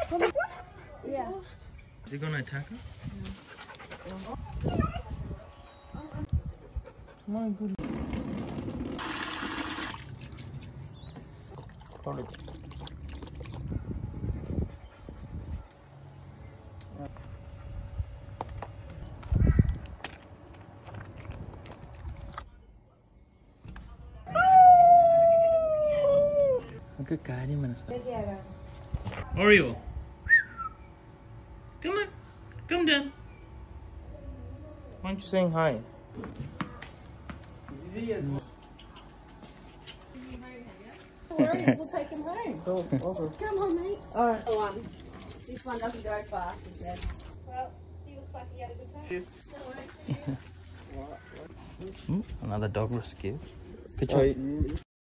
Yeah. Is he gonna attack us? My goodness. Quality. Cái cái đi mình sợ. Oreo. Come on. Come down. Why aren't you saying hi? We'll take him home. Cool, awesome. Come on, mate. Alright. This one doesn't go fast, he said. Well, he looks like he had a good time. Another dog rescue. Good job.